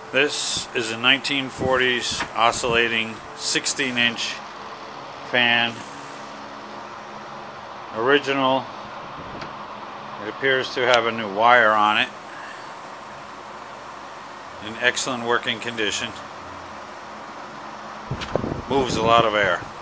This is a 1940s oscillating 16-inch fan. Original. It appears to have a new wire on it. In excellent working condition. Moves a lot of air.